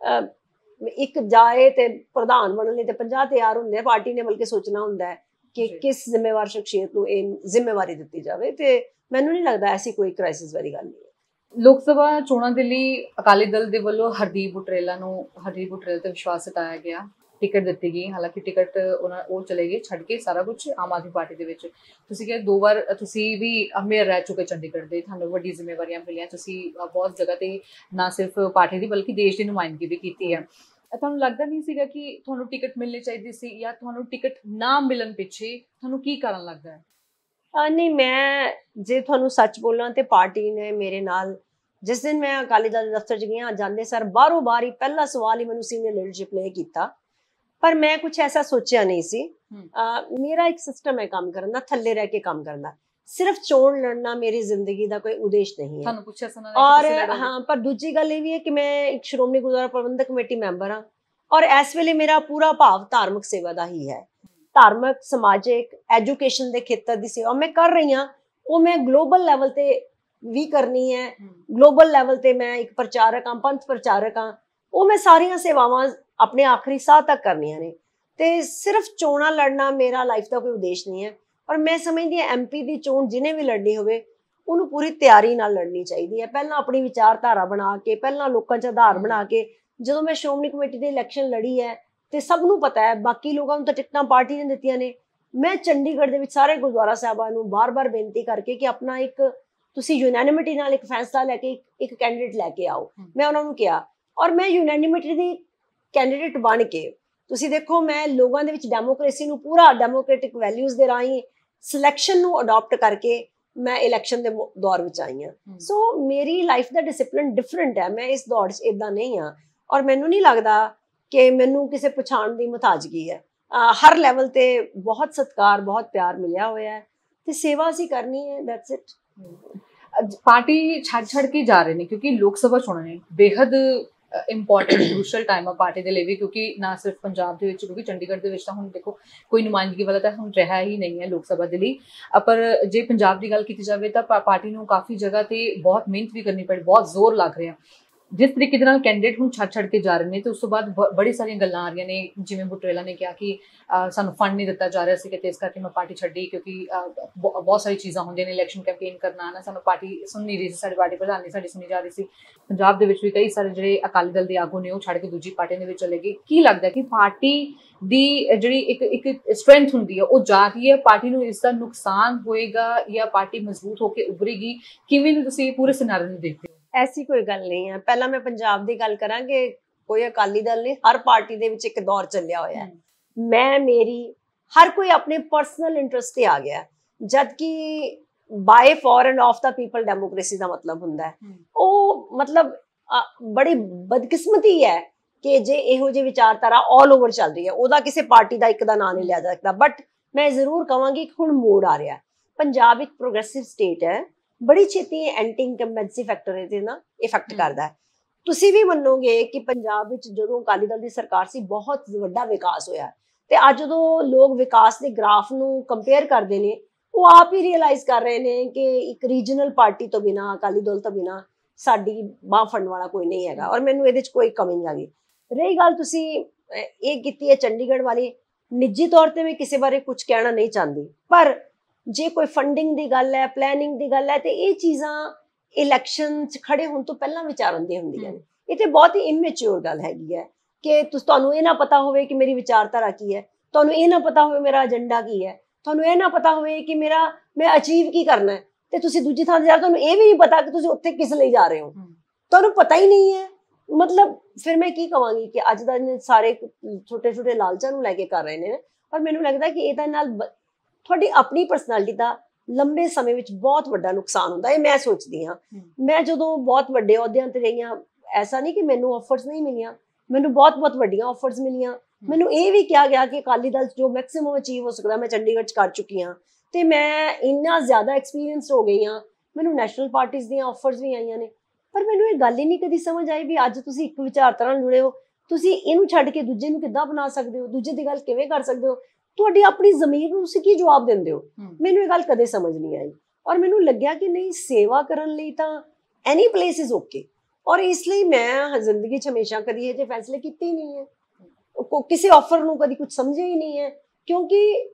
ਇੱਕ ਜਾਏ ਤੇ ਪ੍ਰਧਾਨ ਬਣਨ ਲਈ ਤੇ 50 ਤਿਆਰ ਹੁੰਦੇ ਆ। ਪਾਰਟੀ ਨੇ ਬਲਕਿ ਸੋਚਣਾ ਹੁੰਦਾ ਹੈ ਕਿ ਕਿਸ ਜ਼ਿੰਮੇਵਾਰ ਸ਼ਖਸੀਅਤ ਨੂੰ ਇਹ ਜ਼ਿੰਮੇਵਾਰੀ ਦਿੱਤੀ ਜਾਵੇ, ਤੇ ਮੈਨੂੰ ਨਹੀਂ ਲੱਗਦਾ ਐਸੀ ਕੋਈ ਕ੍ਰਾਈਸਿਸ ਵਾਲੀ ਗੱਲ ਨਹੀਂ ਹੈ। ਲੋਕ ਸਭਾ ਚੋਣਾਂ ਦੇ ਲਈ ਅਕਾਲੀ ਦਲ ਦੇ ਵੱਲੋਂ ਹਰਦੀਪ ਬੁਟਰੇਲ ਤੇ ਵਿਸ਼ਵਾਸ ਜਤਾਇਆ ਗਿਆ, ਟਿਕਟ ਦਿੱਤੀ ਗਈ। ਹਾਲਾਂਕਿ ਟਿਕਟ ਉਹ ਚਲੇ ਗਏ ਛੱਡ ਕੇ ਸਾਰਾ ਕੁਝ ਆਮ ਆਦਮੀ ਪਾਰਟੀ ਦੇ ਵਿੱਚ। ਤੁਸੀਂ ਕਿਹਾ 2 ਵਾਰ ਤੁਸੀਂ ਵੀ ਮੇਅਰ ਰਹਿ ਚੁੱਕੇ ਚੰਡੀਗੜ੍ਹ ਦੇ, ਤੁਹਾਨੂੰ ਵੱਡੀ ਜ਼ਿੰਮੇਵਾਰੀਆਂ ਮਿਲੀਆਂ, ਤੁਸੀਂ ਬਹੁਤ ਜਗ੍ਹਾ ਤੇ ਨਾ ਸਿਰਫ ਪਾਰਟੀ ਦੀ ਬਲਕਿ ਦੇਸ਼ ਦੀ ਨੁਮਾਇੰਦਗੀ ਵੀ ਕੀਤੀ ਹੈ। ਤੁਹਾਨੂੰ ਲੱਗਦਾ ਨਹੀਂ ਸੀਗਾ ਕਿ ਤੁਹਾਨੂੰ ਟਿਕਟ ਮਿਲਣੀ ਚਾਹੀਦੀ ਸੀ, ਜਾਂ ਤੁਹਾਨੂੰ ਟਿਕਟ ਨਾ ਮਿਲਣ ਪਿੱਛੇ ਤੁਹਾਨੂੰ ਕੀ ਕਾਰਨ ਲੱਗਦਾ ਹੈ? ਨਹੀਂ, ਮੈਂ ਜੇ ਤੁਹਾਨੂੰ ਸੱਚ ਬੋਲਾਂ ਤੇ ਪਾਰਟੀ ਨੇ ਮੇਰੇ ਨਾਲ, ਜਿਸ ਦਿਨ ਮੈਂ ਅਕਾਲੀ ਦਲ ਦੇ ਦਫ਼ਤਰ 'ਚ ਗਈ ਜਾਂਦੇ ਸਰ ਬਾਹਰੋਂ ਬਾਹਰ ਹੀ ਪਹਿਲਾ ਸਵਾਲ ਹੀ ਮੈਨੂੰ ਸੀਨੀਅਰ ਲੀਡਰਸ਼ਿਪ ਨੇ ਕੀਤਾ, ਪਰ ਮੈਂ ਕੁਝ ਐਸਾ ਸੋਚਿਆ ਨਹੀਂ ਸੀ। ਮੇਰਾ ਇੱਕ ਸਿਸਟਮ ਹੈ ਕੰਮ ਕਰਨ ਦਾ, ਥੱਲੇ ਰਹਿ ਕੇ ਕੰਮ ਕਰਨ ਦਾ। ਸਿਰਫ ਚੋਣ ਲੜਨਾ ਮੇਰੀ ਜ਼ਿੰਦਗੀ ਦਾ ਕੋਈ ਉਦੇਸ਼ ਨਹੀਂ ਹੈ। ਤੁਹਾਨੂੰ ਪੁੱਛਿਆ ਸੁਣਾ ਔਰ ਹਾਂ, ਪਰ ਦੂਜੀ ਗੱਲ ਇਹ ਵੀ ਹੈ ਕਿ ਮੈਂ ਇੱਕ ਸ਼੍ਰੋਮਣੀ ਗੁਰਦੁਆਰਾ ਪ੍ਰਬੰਧਕ ਕਮੇਟੀ ਮੈਂਬਰ ਹਾਂ, ਔਰ ਇਸ ਵੇਲੇ ਮੇਰਾ ਪੂਰਾ ਭਾਵ ਧਾਰਮਿਕ ਸੇਵਾ ਦਾ ਹੀ ਹੈ। ਧਾਰਮਿਕ, ਸਮਾਜਿਕ, ਐਜੂਕੇਸ਼ਨ ਦੇ ਖੇਤਰ ਦੀ ਸੇਵਾ ਮੈਂ ਕਰ ਰਹੀ ਹਾਂ। ਉਹ ਮੈਂ ਗਲੋਬਲ ਲੈਵਲ ਤੇ ਵੀ ਕਰਨੀ ਹੈ। ਗਲੋਬਲ ਲੈਵਲ ਤੇ ਮੈਂ ਇੱਕ ਪ੍ਰਚਾਰਕ ਹਾਂ, ਪੰਥ ਪ੍ਰਚਾਰਕ ਹਾਂ। ਉਹ ਮੈਂ ਸਾਰੀਆਂ ਸੇਵਾਵਾਂ ਆਪਣੇ ਆਖਰੀ ਸਾਹ ਤੱਕ ਕਰਨੀਆਂ ਨੇ। ਤੇ ਸਿਰਫ ਚੋਣਾਂ ਲੜਨਾ ਮੇਰਾ ਲਾਈਫ ਦਾ ਕੋਈ ਉਦੇਸ਼ ਨਹੀਂ ਹੈ। ਪਰ ਮੈਂ ਸਮਝਦੀ ਹਾਂ MP ਦੀ ਚੋਣ ਜਿਹਨੇ ਵੀ ਲੜਨੀ ਹੋਵੇ ਉਹਨੂੰ ਪੂਰੀ ਤਿਆਰੀ ਨਾਲ ਲੜਨੀ ਚਾਹੀਦੀ ਹੈ। ਪਹਿਲਾਂ ਆਪਣੀ ਵਿਚਾਰਧਾਰਾ ਬਣਾ ਕੇ, ਪਹਿਲਾਂ ਲੋਕਾਂ 'ਚ ਆਧਾਰ ਬਣਾ ਕੇ। ਜਦੋਂ ਮੈਂ ਸ਼੍ਰੋਮਣੀ ਕਮੇਟੀ ਦੀ ਇਲੈਕਸ਼ਨ ਲੜੀ ਹੈ ਤੇ ਸਭ ਨੂੰ ਪਤਾ ਹੈ, ਬਾਕੀ ਲੋਕਾਂ ਨੂੰ ਤਾਂ ਟਿਕਟਾਂ ਪਾਰਟੀ ਨੇ ਦਿੱਤੀਆਂ ਨੇ। ਮੈਂ ਚੰਡੀਗੜ੍ਹ ਦੇ ਵਿੱਚ ਸਾਰੇ ਗੁਰਦੁਆਰਾ ਸਾਹਿਬਾਂ ਨੂੰ ਬਾਰ-ਬਾਰ ਬੇਨਤੀ ਕਰਕੇ ਕਿ ਆਪਣਾ ਇੱਕ ਤੁਸੀਂ ਯੂਨੈਨਿਮਿਟੀ ਨਾਲ ਇੱਕ ਫੈਸਲਾ ਲੈ ਕੇ ਇੱਕ ਕੈਂਡੀਡੇਟ ਲੈ ਕੇ ਆਓ। ਮੈਂ ਉਹਨਾਂ ਨੂੰ ਕਿਹਾ, ਔਰ ਮੈਂ ਯੂਨੈਨਿਮਿਟੀ ਦੀ ਕੈਂਡੀਡੇਟ ਬਣ ਕੇ, ਤੁਸੀਂ ਦੇਖੋ ਮੈਂ ਲੋਕਾਂ ਦੇ ਵਿੱਚ ਡੈਮੋਕ੍ਰੇਸੀ ਨੂੰ ਪੂਰਾ ਡੈਮੋਕ੍ਰੈਟਿਕ ਵੈਲਿਊਜ਼ ਦੇ ਰਾਹੀਂ ਸਿਲੈਕਸ਼ਨ ਨੂੰ ਅਡਾਪਟ ਕਰਕੇ ਮੈਂ ਇਲੈਕਸ਼ਨ ਦੇ ਦੌਰ ਵਿੱਚ ਆਈ ਹਾਂ। ਸੋ ਮੇਰੀ ਲਾਈਫ ਦਾ ਡਿਸਿਪਲਿਨ ਡਿਫਰੈਂਟ ਹੈ। ਮੈਂ ਇਸ ਦੌੜ 'ਚ ਇਦਾਂ ਨਹੀਂ ਹਾਂ, ਔਰ ਮੈਨੂੰ ਨਹੀਂ ਲੱਗਦਾ ਕਿ ਮੈਨੂੰ ਕਿਸੇ ਪਛਾਣ ਦੀ ਮੁਤਾਜ਼ਗੀ ਹੈ। ਹਰ ਲੈਵਲ ਤੇ ਬਹੁਤ ਸਤਿਕਾਰ, ਬਹੁਤ ਪਿਆਰ ਮਿਲਿਆ ਹੋਇਆ ਹੈ ਤੇ ਸੇਵਾ ਅਸੀਂ ਕਰਨੀ ਹੈ। That's it. ਪਾਰਟੀ ਛੱਡ ਕੇ ਜਾ ਰਹੇ ਨੇ ਕਿਉਂਕਿ ਲੋਕ ਸਭਾ ਚੋਣਾਂ ਨੇ, ਬੇहद ਇੰਪੋਰਟੈਂਟ ਕ੍ਰੂਸ਼ਲ ਟਾਈਮ ਆ ਪਾਰਟੀ ਦੇ ਲਈ ਵੀ, ਕਿਉਂਕਿ ਨਾ ਸਿਰਫ ਪੰਜਾਬ ਦੇ ਵਿੱਚ, ਕਿਉਂਕਿ ਚੰਡੀਗੜ੍ਹ ਦੇ ਵਿੱਚ ਤਾਂ ਹੁਣ ਦੇਖੋ ਕੋਈ ਨੁਮਾਇੰਦਗੀ ਵਾਲਾ ਤਾਂ ਹੁਣ ਰਿਹਾ ਹੀ ਨਹੀਂ ਹੈ ਲੋਕ ਸਭਾ ਦੇ ਲਈ। ਪਰ ਜੇ ਪੰਜਾਬ ਦੀ ਗੱਲ ਕੀਤੀ ਜਾਵੇ ਤਾਂ ਪਾਰਟੀ ਨੂੰ ਕਾਫੀ ਜਗ੍ਹਾ ਤੇ ਬਹੁਤ ਮਿਹਨਤ ਵੀ ਕਰਨੀ ਪਈ, ਬਹੁਤ ਜ਼ੋਰ ਲੱਗ ਰਿਹਾ। ਜਿਸ ਤਰੀਕੇ ਦੇ ਨਾਲ ਕੈਂਡੀਡੇਟ ਹੁਣ ਛੱਡ ਕੇ ਜਾ ਰਹੇ ਨੇ ਤੇ ਉਸ ਤੋਂ ਬਾਅਦ ਬੜੀ ਸਾਰੀਆਂ ਗੱਲਾਂ ਆ ਰਹੀਆਂ ਨੇ, ਜਿਵੇਂ ਬੁਟਰੇਲਾ ਨੇ ਕਿਹਾ ਕਿ ਸਾਨੂੰ ਫੰਡ ਨਹੀਂ ਦਿੱਤਾ ਜਾ ਰਿਹਾ ਸੀ ਤੇ ਇਸ ਕਰਕੇ ਮੈਂ ਪਾਰਟੀ ਛੱਡੀ, ਕਿਉਂਕਿ ਬਹੁਤ ਸਾਰੀ ਚੀਜ਼ਾਂ ਹੁੰਦੀਆਂ ਨੇ, ਇਲੈਕਸ਼ਨ ਕੈਂਪੇਨ ਕਰਨਾ ਨਾ, ਸਾਨੂੰ ਪਾਰਟੀ ਸੁਣ ਨਹੀਂ ਰਹੀ ਸੀ, ਸਾਡੀ ਪਾਰਟੀ ਪ੍ਰਧਾਨ ਨਹੀਂ ਸਾਡੀ ਸੁਣੀ ਜਾ ਰਹੀ ਸੀ। ਪੰਜਾਬ ਦੇ ਵਿੱਚ ਵੀ ਕਈ ਸਾਰੇ ਜਿਹੜੇ ਅਕਾਲੀ ਦਲ ਦੇ ਆਗੂ ਨੇ ਉਹ ਛੱਡ ਕੇ ਦੂਜੀ ਪਾਰਟੀ ਦੇ ਵਿੱਚ ਚਲੇ ਗਏ। ਕੀ ਲੱਗਦਾ ਕਿ ਪਾਰਟੀ ਦੀ ਜਿਹੜੀ ਇੱਕ ਸਟਰੈਂਥ ਹੁੰਦੀ ਹੈ ਉਹ ਜਾ ਰਹੀ ਹੈ, ਪਾਰਟੀ ਨੂੰ ਇਸ ਦਾ ਨੁਕਸਾਨ ਹੋਏਗਾ ਜਾਂ ਪਾਰਟੀ ਮਜ਼ਬੂਤ ਹੋ ਕੇ ਉਭਰੇਗੀ? ਕਿਵੇਂ ਨੂੰ ਤੁਸੀਂ ਪੂਰੇ ਸਿਨਾਰੇ ਨੂੰ ਦੇਖਦੇ ਹੋ? ਐਸੀ ਕੋਈ ਗੱਲ ਨਹੀਂ ਹੈ। ਪਹਿਲਾਂ ਮੈਂ ਪੰਜਾਬ ਦੀ ਗੱਲ ਕਰਾਂਗੇ, ਕੋਈ ਅਕਾਲੀ ਦਲ ਨਹੀਂ, ਹਰ ਪਾਰਟੀ ਦੇ ਵਿੱਚ ਇੱਕ ਦੌਰ ਚੱਲਿਆ ਹੋਇਆ ਹੈ। ਮੇਰੀ ਹਰ ਕੋਈ ਆਪਣੇ ਪਰਸਨਲ ਇੰਟਰਸਟ ਤੇ ਆ ਗਿਆ, ਜਦ ਕਿ by for and of the people democracy ਦਾ ਮਤਲਬ ਹੁੰਦਾ ਹੈ। ਉਹ ਮਤਲਬ ਬੜੀ ਬਦਕਿਸਮਤੀ ਹੈ ਕਿ ਜੇ ਇਹੋ ਜਿਹੀ ਵਿਚਾਰਧਾਰਾ ਆਲ ਓਵਰ ਚੱਲ ਰਹੀ ਹੈ, ਉਹਦਾ ਕਿਸੇ ਪਾਰਟੀ ਦਾ ਇੱਕ ਦਾ ਨਾਂ ਨਹੀਂ ਲਿਆ ਜਾ ਸਕਦਾ। ਬਟ ਮੈਂ ਜ਼ਰੂਰ ਕਹਾਂਗੀ ਕਿ ਹੁਣ ਮੋੜ ਆ ਰਿਹਾ। ਪੰਜਾਬ ਇੱਕ ਪ੍ਰੋਗਰੈਸਿਵ ਸਟੇਟ ਹੈ, ਬੜੀ ਛੇਤੀ ਐਂਟੀ ਇਨਕੰਬੈਂਸੀ ਫੈਕਟਰ ਇਹਦੇ ਨਾਲ ਇਫੈਕਟ ਕਰਦਾ ਹੈ। ਤੁਸੀਂ ਵੀ ਮੰਨੋਗੇ ਕਿ ਪੰਜਾਬ ਵਿੱਚ ਜਦੋਂ ਅਕਾਲੀ ਦਲ ਦੀ ਸਰਕਾਰ ਸੀ ਬਹੁਤ ਵੱਡਾ ਵਿਕਾਸ ਹੋਇਆ, ਤੇ ਅੱਜ ਜਦੋਂ ਲੋਕ ਵਿਕਾਸ ਦੇ ਗ੍ਰਾਫ ਨੂੰ ਕੰਪੇਅਰ ਕਰਦੇ ਨੇ, ਉਹ ਆਪ ਹੀ ਰਿਅਲਾਈਜ਼ ਕਰ ਰਹੇ ਨੇ ਕਿ ਇੱਕ ਰੀਜਨਲ ਪਾਰਟੀ ਤੋਂ ਬਿਨਾਂ, ਅਕਾਲੀ ਦਲ ਤੋਂ ਬਿਨਾਂ ਸਾਡੀ ਬਾਂਹ ਫੜਨ ਵਾਲਾ ਕੋਈ ਨਹੀਂ ਹੈਗਾ। ਔਰ ਮੈਨੂੰ ਇਹਦੇ 'ਚ ਕੋਈ ਕਮੀ ਨਹੀਂ ਆਈ। ਰਹੀ ਗੱਲ ਤੁਸੀਂ ਇਹ ਕੀਤੀ ਹੈ ਚੰਡੀਗੜ੍ਹ ਵਾਲੀ, ਨਿੱਜੀ ਤੌਰ ਤੇ ਮੈਂ ਕਿਸੇ ਬਾਰੇ ਕੁਝ ਕਹਿਣਾ ਨਹੀਂ ਚਾਹੁੰਦੀ, ਪਰ ਜੇ ਕੋਈ ਫੰਡਿੰਗ ਦੀ ਗੱਲ ਹੈ, ਪਲੈਨਿੰਗ ਦੀ ਗੱਲ ਹੈ, ਤੇ ਇਹ ਚੀਜ਼ਾਂ ਇਲੈਕਸ਼ਨ 'ਚ ਖੜੇ ਹੋਣ ਤੋਂ ਪਹਿਲਾਂ ਵਿਚਾਰਨ ਦੀਆਂ ਹੁੰਦੀਆਂ ਨੇ। ਇਹ ਤੇ ਬਹੁਤ ਹੀ ਇਮੈਚੁਰ ਗੱਲ ਹੈਗੀ ਹੈ ਕਿ ਤੁਹਾਨੂੰ ਇਹ ਨਾ ਪਤਾ ਹੋਵੇ ਕਿ ਮੇਰੀ ਵਿਚਾਰਧਾਰਾ ਕੀ ਹੈ, ਤੁਹਾਨੂੰ ਇਹ ਨਾ ਪਤਾ ਹੋਵੇ ਮੇਰਾ ਏਜੰਡਾ ਕੀ ਹੈ, ਤੁਹਾਨੂੰ ਇਹ ਨਾ ਪਤਾ ਹੋਵੇ ਕਿ ਮੈਂ ਅਚੀਵ ਕੀ ਕਰਨਾ ਹੈ, ਤੇ ਤੁਸੀਂ ਦੂਜੀ ਥਾਂ ਤੇ ਜਾ, ਤੁਹਾਨੂੰ ਇਹ ਵੀ ਨਹੀਂ ਪਤਾ ਕਿ ਤੁਸੀਂ ਉੱਥੇ ਕਿਸ ਲਈ ਜਾ ਰਹੇ ਹੋ, ਤੁਹਾਨੂੰ ਪਤਾ ਹੀ ਨਹੀਂ ਹੈ। ਮਤਲਬ ਫਿਰ ਮੈਂ ਕੀ ਕਹਾਂਗੀ ਕਿ ਅੱਜ ਦਾ ਸਾਰੇ ਛੋਟੇ ਛੋਟੇ ਲਾਲਚਾਂ ਨੂੰ ਲੈ ਕੇ ਕਰ ਰਹੇ ਨੇ। ਔਰ ਮੈਨੂੰ ਲੱਗਦਾ ਕਿ ਇਹਦੇ ਨਾਲ ਤੁਹਾਡੀ ਆਪਣੀ ਪਰਸਨੈਲਿਟੀ ਦਾ ਲੰਬੇ ਸਮੇਂ ਵਿੱਚ ਬਹੁਤ ਵੱਡਾ ਨੁਕਸਾਨ ਹੁੰਦਾ ਹੈ। ਮੈਂ ਸੋਚਦੀ ਹਾਂ, ਮੈਂ ਜਦੋਂ ਬਹੁਤ ਵੱਡੇ ਅਹੁਦਿਆਂ ਤੇ ਰਹੀ ਹਾਂ, ਐਸਾ ਨਹੀਂ ਕਿ ਮੈਨੂੰ ਆਫਰਸ ਨਹੀਂ ਮਿਲੀਆਂ, ਮੈਨੂੰ ਬਹੁਤ ਵੱਡੀਆਂ ਆਫਰਸ ਮਿਲੀਆਂ। ਮੈਨੂੰ ਇਹ ਵੀ ਕਿਹਾ ਗਿਆ ਕਿ ਅਕਾਲੀ ਦਲ ਜੋ ਮੈਕਸਿਮਮ ਅਚੀਵ ਹੋ ਸਕਦਾ ਮੈਂ ਚੰਡੀਗੜ੍ਹ 'ਚ ਕਰ ਚੁੱਕੀ ਹਾਂ, ਤੇ ਮੈਂ ਇੰਨਾ ਜ਼ਿਆਦਾ ਐਕਸਪੀਰੀਅੰਸ ਹੋ ਗਈ ਹਾਂ। ਮੈਨੂੰ ਨੈਸ਼ਨਲ ਪਾਰਟੀਜ਼ ਦੀਆਂ ਆਫਰਸ ਵੀ ਆਈਆਂ ਨੇ, ਪਰ ਮੈਨੂੰ ਇਹ ਗੱਲ ਹੀ ਨਹੀਂ ਕਦੀ ਸਮਝ ਆਈ ਵੀ ਅੱਜ ਤੁਸੀਂ ਇੱਕ ਵਿਚਾਰਧਾਰਾ ਨਾਲ ਜੁੜੇ ਹੋ, ਤੁਸੀਂ ਇਹਨੂੰ ਛੱਡ ਕੇ ਦੂਜੇ ਨੂੰ ਕਿੱਦਾਂ ਬਣਾ ਸਕਦੇ ਹੋ, ਦੂਜੇ ਦੀ ਗੱਲ ਕਿਵੇਂ ਕਰ ਸਕਦੇ ਹੋ, ਤੁਹਾਡੀ ਆਪਣੀ ਜ਼ਮੀਰ ਨੂੰ ਤੁਸੀਂ ਕੀ ਜਵਾਬ ਦਿੰਦੇ ਹੋ। ਮੈਨੂੰ ਇਹ ਗੱਲ ਕਦੇ ਸਮਝ ਨਹੀਂ ਆਈ। ਔਰ ਮੈਨੂੰ ਲੱਗਿਆ ਕਿ ਨਹੀਂ, ਸੇਵਾ ਕਰਨ ਲਈ ਤਾਂ ਐਨੀ ਪਲੇਸ ਇਜ਼ ਓਕੇ। ਔਰ ਇਸ ਲਈ ਮੈਂ ਜ਼ਿੰਦਗੀ 'ਚ ਹਮੇਸ਼ਾ ਕਦੀ ਇਹ ਜਿਹੇ ਫੈਸਲੇ ਕੀਤੇ ਹੀ ਨਹੀਂ ਹੈ, ਕਿਸੇ ਆਫਰ ਨੂੰ ਕਦੀ ਕੁਝ ਸਮਝਿਆ ਹੀ ਨਹੀਂ ਹੈ, ਕਿਉਂਕਿ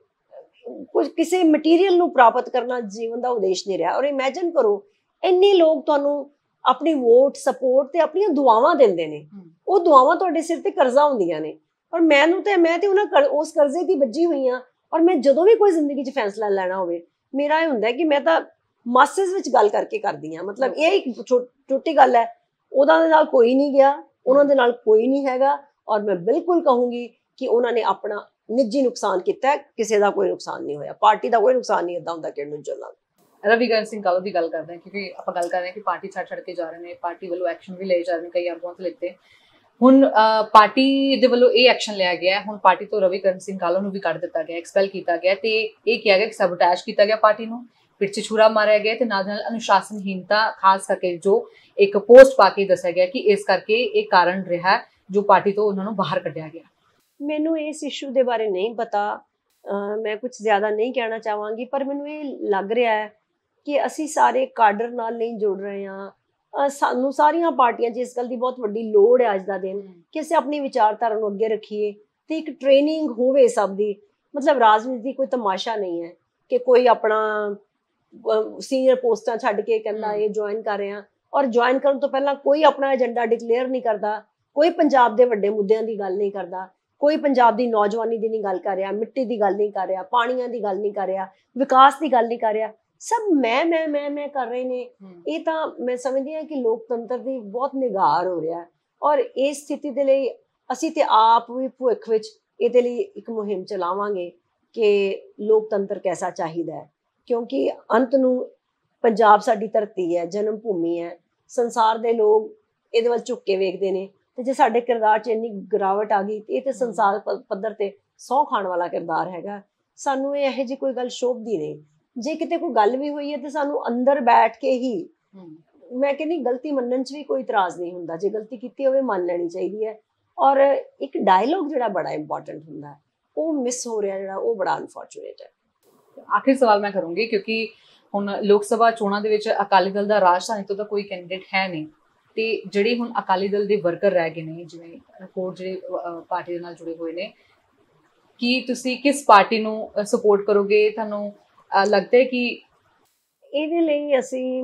ਕਿਸੇ ਮਟੀਰੀਅਲ ਨੂੰ ਪ੍ਰਾਪਤ ਕਰਨਾ ਜੀਵਨ ਦਾ ਉਦੇਸ਼ ਨਹੀਂ ਰਿਹਾ। ਔਰ ਇਮੈਜਿਨ ਕਰੋ, ਇੰਨੇ ਲੋਕ ਤੁਹਾਨੂੰ ਆਪਣੀ ਵੋਟ, ਸਪੋਰਟ ਤੇ ਆਪਣੀਆਂ ਦੁਆਵਾਂ ਦਿੰਦੇ ਨੇ, ਉਹ ਦੁਆਵਾਂ ਤੁਹਾਡੇ ਸਿਰ ਤੇ ਕਰਜ਼ਾ ਹੁੰਦੀਆਂ ਨੇ। ਔਰ ਮੈਂ ਤੇ ਉਹਨਾਂ ਉਸ ਕਰਜ਼ੇ ਦੀ ਵੱਜੀ ਹੋਈ ਹਾਂ। ਔਰ ਮੈਂ ਜਦੋਂ ਵੀ ਕੋਈ ਜ਼ਿੰਦਗੀ 'ਚ ਫੈਸਲਾ ਲੈਣਾ ਹੋਵੇ, ਮੇਰਾ ਇਹ ਹੁੰਦਾ ਕਿ ਮੈਂ ਤਾਂ ਮਾਸਸ ਵਿੱਚ ਗੱਲ ਕਰਕੇ ਕਰਦੀ ਹਾਂ। ਮਤਲਬ ਇਹ ਇੱਕ ਛੋਟੀ ਗੱਲ ਹੈ, ਉਹਨਾਂ ਦੇ ਨਾਲ ਕੋਈ ਨਹੀਂ ਗਿਆ, ਉਹਨਾਂ ਦੇ ਨਾਲ ਕੋਈ ਨਹੀਂ ਹੈਗਾ। ਔਰ ਮੈਂ ਬਿਲਕੁਲ ਕਹੂੰਗੀ ਕਿ ਉਹਨਾਂ ਨੇ ਆਪਣਾ ਨਿੱਜੀ ਨੁਕਸਾਨ ਕੀਤਾ, ਕਿਸੇ ਦਾ ਕੋਈ ਨੁਕਸਾਨ ਨਹੀਂ ਹੋਇਆ, ਪਾਰਟੀ ਦਾ ਕੋਈ ਨੁਕਸਾਨ ਨਹੀਂ ਏਦਾਂ ਹੁੰਦਾ ਕਿਹਨੂੰ ਚੱਲਣਾ। ਰਵੀਗਨ ਸਿੰਘ ਕਾਲੂ ਦੀ ਗੱਲ ਕਰਦੇ ਹਾਂ, ਕਿਉਂਕਿ ਆਪਾਂ ਗੱਲ ਕਰ ਰਹੇ ਹਾਂ ਕਿ ਪਾਰਟੀ ਛੱਡ ਕੇ ਜਾ ਰਹੇ ਨੇ, ਪਾਰਟੀ ਵੱਲੋਂ ਐਕਸ਼ਨ ਵੀ ਲਏ ਜਾ ਰਹੇ ਨੇ, ਕਈ ਆਗੂਆਂ ਤੇ ਲਿੱਤੇ। ਹੁਣ ਪਾਰਟੀ ਦੇ ਵੱਲੋਂ ਇਹ ਐਕਸ਼ਨ ਲਿਆ ਗਿਆ, ਹੁਣ ਪਾਰਟੀ ਤੋਂ ਰਵੀ ਕਰਨ ਸਿੰਘ ਕਾਲਾ ਨੂੰ ਵੀ ਕੱਢ ਦਿੱਤਾ ਗਿਆ, ਐਕਸਪੈਲ ਕੀਤਾ ਗਿਆ ਤੇ ਇਹ ਕਿਹਾ ਗਿਆ ਕਿ ਸਬੋਟੇਜ ਕੀਤਾ ਗਿਆ ਪਾਰਟੀ ਨੂੰ, ਪਿੱਠ 'ਚ ਛੁਰਾ ਮਾਰਿਆ ਗਿਆ ਤੇ ਨਾਲ ਅਨੁਸ਼ਾਸਨਹੀਨਤਾ ਖਾਸ ਕਰਕੇ ਜੋ ਇੱਕ ਪੋਸਟ ਪਾ ਕੇ ਦੱਸਿਆ ਗਿਆ ਕਿ ਇਸ ਕਰਕੇ ਇਹ ਕਾਰਨ ਰਿਹਾ ਜੋ ਪਾਰਟੀ ਤੋਂ ਉਹਨਾਂ ਨੂੰ ਬਾਹਰ ਕੱਢਿਆ ਗਿਆ। ਮੈਨੂੰ ਇਸ ਇਸ਼ੂ ਦੇ ਬਾਰੇ ਨਹੀਂ ਪਤਾ, ਮੈਂ ਕੁਝ ਜ਼ਿਆਦਾ ਨਹੀਂ ਕਹਿਣਾ ਚਾਹਾਂਗੀ, ਪਰ ਮੈਨੂੰ ਇਹ ਲੱਗ ਰਿਹਾ ਹੈ ਕਿ ਅਸੀਂ ਸਾਰੇ ਕਾਡਰ ਨਾਲ ਨਹੀਂ ਜੁੜ ਰਹੇ ਹਾਂ। ਸਾਨੂੰ ਸਾਰੀਆਂ ਪਾਰਟੀਆਂ 'ਚ ਇਸ ਗੱਲ ਦੀ ਬਹੁਤ ਵੱਡੀ ਲੋੜ ਹੈ ਅੱਜ ਦਾ ਦਿਨ ਕਿ ਅਸੀਂ ਆਪਣੀ ਵਿਚਾਰਧਾਰਾ ਨੂੰ ਅੱਗੇ ਰੱਖੀਏ ਤੇ ਇੱਕ ਟ੍ਰੇਨਿੰਗ ਹੋਵੇ ਸਭ ਦੀ। ਮਤਲਬ ਰਾਜਨੀਤੀ ਕੋਈ ਤਮਾਸ਼ਾ ਨਹੀਂ ਹੈ ਕਿ ਕੋਈ ਆਪਣਾ ਸੀਨੀਅਰ ਪੋਸਟਾਂ ਛੱਡ ਕੇ ਕਹਿੰਦਾ ਇਹ ਜੁਆਇਨ ਕਰ ਰਹੇ ਹਾਂ, ਔਰ ਜੁਆਇਨ ਕਰਨ ਤੋਂ ਪਹਿਲਾਂ ਕੋਈ ਆਪਣਾ ਏਜੰਡਾ ਡਿਕਲੇਅਰ ਨਹੀਂ ਕਰਦਾ, ਕੋਈ ਪੰਜਾਬ ਦੇ ਵੱਡੇ ਮੁੱਦਿਆਂ ਦੀ ਗੱਲ ਨਹੀਂ ਕਰਦਾ, ਕੋਈ ਪੰਜਾਬ ਦੀ ਨੌਜਵਾਨੀ ਦੀ ਨਹੀਂ ਗੱਲ ਕਰ ਰਿਹਾ, ਮਿੱਟੀ ਦੀ ਗੱਲ ਨਹੀਂ ਕਰ ਰਿਹਾ, ਪਾਣੀਆਂ ਦੀ ਗੱਲ ਨਹੀਂ ਕਰ ਰਿਹਾ, ਵਿਕਾਸ ਦੀ ਗੱਲ ਨਹੀਂ ਕਰ ਰਿਹਾ, ਸਭ ਮੈਂ ਕਰ ਰਹੇ ਨੇ। ਇਹ ਤਾਂ ਮੈਂ ਸਮਝਦੀ ਹਾਂ ਕਿ ਲੋਕਤੰਤਰ ਦੀ ਬਹੁਤ ਨਿਗਾਰ ਹੋ ਰਿਹਾ, ਔਰ ਇਸ ਸਥਿਤੀ ਦੇ ਲਈ ਅਸੀਂ ਤੇ ਆਪ ਵੀ ਭਵਿੱਖ ਵਿੱਚ ਇਹਦੇ ਲਈ ਇੱਕ ਮੁਹਿੰਮ ਚਲਾਵਾਂਗੇ ਕਿ ਲੋਕਤੰਤਰ ਕੈਸਾ ਚਾਹੀਦਾ ਹੈ, ਕਿਉਂਕਿ ਅੰਤ ਨੂੰ ਪੰਜਾਬ ਸਾਡੀ ਧਰਤੀ ਹੈ, ਜਨਮ ਭੂਮੀ ਹੈ, ਸੰਸਾਰ ਦੇ ਲੋਕ ਇਹਦੇ ਵੱਲ ਝੁੱਕ ਕੇ ਵੇਖਦੇ ਨੇ ਤੇ ਜੇ ਸਾਡੇ ਕਿਰਦਾਰ 'ਚ ਇੰਨੀ ਗਿਰਾਵਟ ਆ ਗਈ ਇਹ ਤੇ ਸੰਸਾਰ ਪੱਧਰ ਤੇ ਸਹੁੰ ਖਾਣ ਵਾਲਾ ਕਿਰਦਾਰ ਹੈਗਾ। ਸਾਨੂੰ ਇਹੋ ਜਿਹੀ ਕੋਈ ਗੱਲ ਸ਼ੋਭਦੀ ਨਹੀਂ। ਜੇ ਕਿਤੇ ਕੋਈ ਗੱਲ ਵੀ ਹੋਈ ਹੈ ਤੇ ਸਾਨੂੰ ਅੰਦਰ ਬੈਠ ਕੇ ਹੀ, ਮੈਂ ਕਹਿੰਦੀ ਗਲਤੀ ਮੰਨਣ 'ਚ ਵੀ ਕੋਈ ਇਤਰਾਜ਼ ਨਹੀਂ ਹੁੰਦਾ, ਜੇ ਗਲਤੀ ਕੀਤੀ ਹੋਵੇ ਮੰਨ ਲੈਣੀ ਚਾਹੀਦੀ ਹੈ। ਔਰ ਇੱਕ ਡਾਇਲੋਗ ਜਿਹੜਾ ਬੜਾ ਇੰਪੋਰਟੈਂਟ ਹੁੰਦਾ ਉਹ ਮਿਸ ਹੋ ਰਿਹਾ, ਜਿਹੜਾ ਉਹ ਬੜਾ ਅਨਫੋਰਚੂਨੇਟ ਹੈ। ਆਖਿਰ ਸਵਾਲ ਮੈਂ ਕਰੂੰਗੀ ਕਿਉਂਕਿ ਹੁਣ ਲੋਕ ਸਭਾ ਚੋਣਾਂ ਦੇ ਵਿੱਚ ਅਕਾਲੀ ਦਲ ਦਾ ਰਾਜਧਾਨੀ ਤੋਂ ਤਾਂ ਕੋਈ ਕੈਂਡੀਡੇਟ ਹੈ ਨਹੀਂ ਤੇ ਜਿਹੜੇ ਹੁਣ ਅਕਾਲੀ ਦਲ ਦੇ ਵਰਕਰ ਰਹਿ ਗਏ ਨੇ, ਜਿਵੇਂ ਹੋਰ ਜਿਹੜੇ ਪਾਰਟੀ ਦੇ ਨਾਲ ਜੁੜੇ ਹੋਏ ਨੇ, ਕੀ ਤੁਸੀਂ ਕਿਸ ਪਾਰਟੀ ਨੂੰ ਸਪੋਰਟ ਕਰੋਗੇ? ਤੁਹਾਨੂੰ ਲੱਗਦਾ ਹੈ ਕਿ ਇਹਦੇ ਲਈ ਅਸੀਂ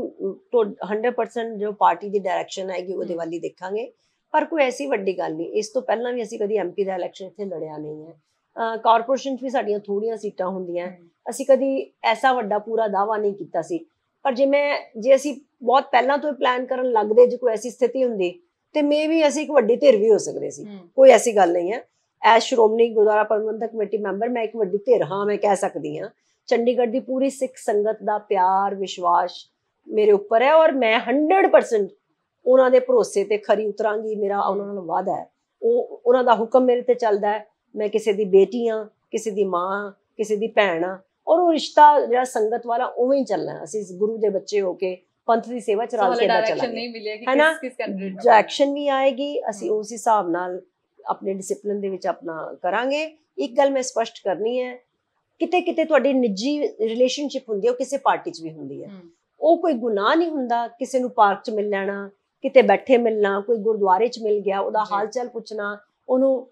100% ਜੋ ਪਾਰਟੀ ਦੀ ਡਾਇਰੈਕਸ਼ਨ ਹੈਗੀ ਉਹਦੇ ਵੱਲ ਹੀ ਦੇਖਾਂਗੇ, ਪਰ ਕੋਈ ਐਸੀ ਵੱਡੀ ਗੱਲ ਨਹੀਂ। ਇਸ ਤੋਂ ਪਹਿਲਾਂ ਵੀ ਅਸੀਂ ਕਦੀ ਐਮਪੀ ਦਾ ਇਲੈਕਸ਼ਨ ਇੱਥੇ ਲੜਿਆ ਨਹੀਂ ਹੈ। ਕਾਰਪੋਰੇਸ਼ਨ 'ਚ ਵੀ ਸਾਡੀਆਂ ਥੋੜੀਆਂ ਸੀਟਾਂ ਹੁੰਦੀਆਂ, ਅਸੀਂ ਕਦੀ ਐਸਾ ਵੱਡਾ ਪੂਰਾ ਦਾਅਵਾ ਨਹੀਂ ਕੀਤਾ ਸੀ। ਪਰ ਜੇ ਅਸੀਂ ਬਹੁਤ ਪਹਿਲਾਂ ਤੋਂ ਪਲਾਨ ਕਰਨ ਲੱਗਦੇ, ਜੇ ਕੋਈ ਐਸੀ ਸਥਿਤੀ ਹੁੰਦੀ ਤੇ ਵੀ ਅਸੀਂ ਇੱਕ ਵੱਡੀ ਧਿਰ ਵੀ ਹੋ ਸਕਦੇ ਸੀ, ਕੋਈ ਐਸੀ ਗੱਲ ਨਹੀਂ ਹੈ। As Shiromani Gurdwara Parbandhak committee member ਮੈਂ ਇੱਕ ਵੱਡੀ ਧਿਰ ਹਾਂ, ਮੈਂ ਕਹਿ ਸਕਦੀ ਹਾਂ। ਚੰਡੀਗੜ੍ਹ ਦੀ ਪੂਰੀ ਸਿੱਖ ਸੰਗਤ ਦਾ ਪਿਆਰ ਵਿਸ਼ਵਾਸ ਮੇਰੇ ਉੱਪਰ ਹੈ ਔਰ ਮੈਂ 100% ਉਹਨਾਂ ਦੇ ਭਰੋਸੇ ਤੇ ਖਰੀ ਉਤਰਾਂਗੀ। ਮੇਰਾ ਉਹਨਾਂ ਨਾਲ ਵਾਅਦਾ ਹੈ, ਉਹਨਾਂ ਦਾ ਹੁਕਮ ਮੇਰੇ ਤੇ ਚੱਲਦਾ ਹੈ। ਮੈਂ ਕਿਸੇ ਦੀ ਬੇਟੀ ਹਾਂ, ਕਿਸੇ ਦੀ ਮਾਂ, ਕਿਸੇ ਦੀ ਭੈਣ ਹਾਂ, ਔਰ ਉਹ ਰਿਸ਼ਤਾ ਜਿਹੜਾ ਸੰਗਤ ਵਾਲਾ ਉਵੇਂ ਹੀ ਚੱਲਣਾ। ਅਸੀਂ ਗੁਰੂ ਦੇ ਬੱਚੇ ਹੋ ਕੇ ਪੰਥ ਦੀ ਸੇਵਾ ਚ ਰਲ ਕੇ ਚੱਲਾਂਗੇ, ਹੈ ਨਾ। ਡਾਇਰੈਕਸ਼ਨ ਵੀ ਆਏਗੀ, ਅਸੀਂ ਉਸ ਹਿਸਾਬ ਨਾਲ ਆਪਣੇ ਡਿਸਿਪਲਿਨ ਦੇ ਵਿੱਚ ਆਪਣਾ ਕਰਾਂਗੇ। ਇੱਕ ਗੱਲ ਮੈਂ ਸਪਸ਼ਟ ਕਰਨੀ ਹੈ, ਕਿਤੇ ਕਿਤੇ ਤੁਹਾਡੀ ਨਿੱਜੀ ਰਿਲੇਸ਼ਨਸ਼ਿਪ ਹੁੰਦੀ ਹੈ, ਉਹ ਕਿਸੇ ਪਾਰਟੀ 'ਚ ਵੀ ਹੁੰਦੀ ਹੈ। ਉਹ ਕੋਈ ਗੁਨਾਹ ਨਹੀਂ ਹੁੰਦਾ ਕਿਸੇ ਨੂੰ ਪਾਰਕ 'ਚ ਮਿਲ ਲੈਣਾ, ਕਿਤੇ ਬੈਠੇ ਮਿਲਣਾ, ਕੋਈ ਗੁਰਦੁਆਰੇ 'ਚ ਮਿਲ ਗਿਆ ਉਹਦਾ ਹਾਲ ਚਾਲ ਪੁੱਛਣਾ, ਉਹਨੂੰ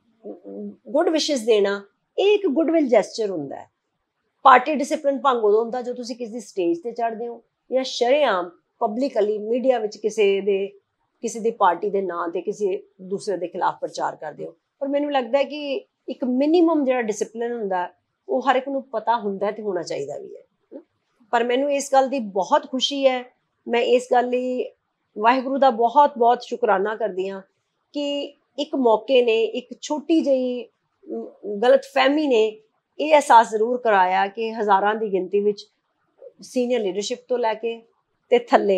ਗੁੱਡ ਵਿਸ਼ੇਸ ਦੇਣਾ, ਇਹ ਇੱਕ ਗੁੱਡਵਿਲ ਜੈਸਚਰ ਹੁੰਦਾ ਹੈ। ਪਾਰਟੀ ਡਿਸਿਪਲਿਨ ਭੰਗ ਉਦੋਂ ਹੁੰਦਾ ਜਦੋਂ ਤੁਸੀਂ ਕਿਸੇ ਦੀ ਸਟੇਜ ਤੇ ਚੜ੍ਹਦੇ ਹੋ ਜਾਂ ਸ਼ਰੇਆਮ ਪਬਲਿਕਲੀ ਮੀਡੀਆ ਵਿੱਚ ਕਿਸੇ ਦੀ ਪਾਰਟੀ ਦੇ ਨਾਂ ਤੇ ਕਿਸੇ ਦੂਸਰੇ ਦੇ ਖਿਲਾਫ ਪ੍ਰਚਾਰ ਕਰਦੇ ਹੋ। ਪਰ ਮੈਨੂੰ ਲੱਗਦਾ ਹੈ ਕਿ ਇੱਕ ਮਿਨੀਮਮ ਜਿਹੜਾ ਡਿਸਿਪਲਿਨ ਹੁੰਦਾ ਉਹ ਹਰ ਇੱਕ ਨੂੰ ਪਤਾ ਹੁੰਦਾ ਤੇ ਹੋਣਾ ਚਾਹੀਦਾ ਵੀ ਹੈ। ਪਰ ਮੈਨੂੰ ਇਸ ਗੱਲ ਦੀ ਬਹੁਤ ਖੁਸ਼ੀ ਹੈ, ਮੈਂ ਇਸ ਗੱਲ ਲਈ ਵਾਹਿਗੁਰੂ ਦਾ ਬਹੁਤ ਬਹੁਤ ਸ਼ੁਕਰਾਨਾ ਕਰਦੀ ਹਾਂ ਕਿ ਇੱਕ ਮੌਕੇ ਨੇ, ਇੱਕ ਛੋਟੀ ਜਿਹੀ ਗਲਤਫਹਿਮੀ ਨੇ ਇਹ ਅਹਿਸਾਸ ਜ਼ਰੂਰ ਕਰਾਇਆ ਕਿ ਹਜ਼ਾਰਾਂ ਦੀ ਗਿਣਤੀ ਵਿੱਚ ਸੀਨੀਅਰ ਲੀਡਰਸ਼ਿਪ ਤੋਂ ਲੈ ਕੇ ਤੇ ਥੱਲੇ